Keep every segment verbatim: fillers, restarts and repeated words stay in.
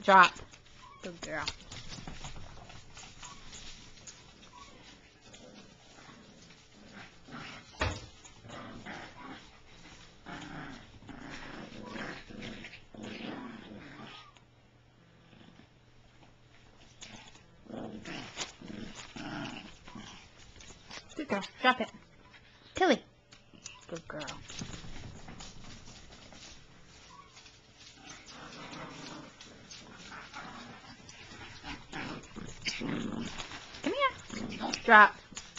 Drop. Good girl. Good girl. Drop it. Tilly. Good girl. Come here. Drop.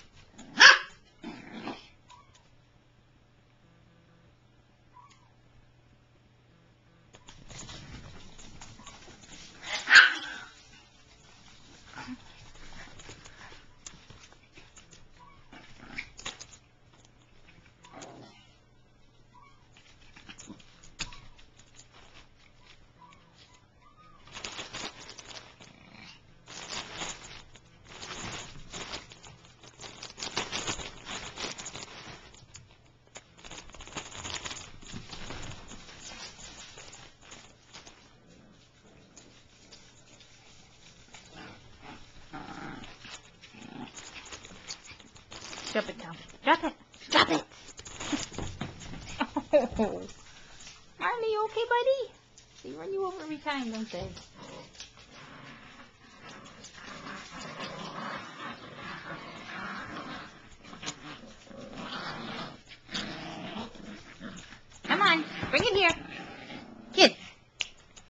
Drop it down. Drop it. Drop it. Oh. Marley, you okay, buddy? They run you over every time, don't they? Come on. Bring it here.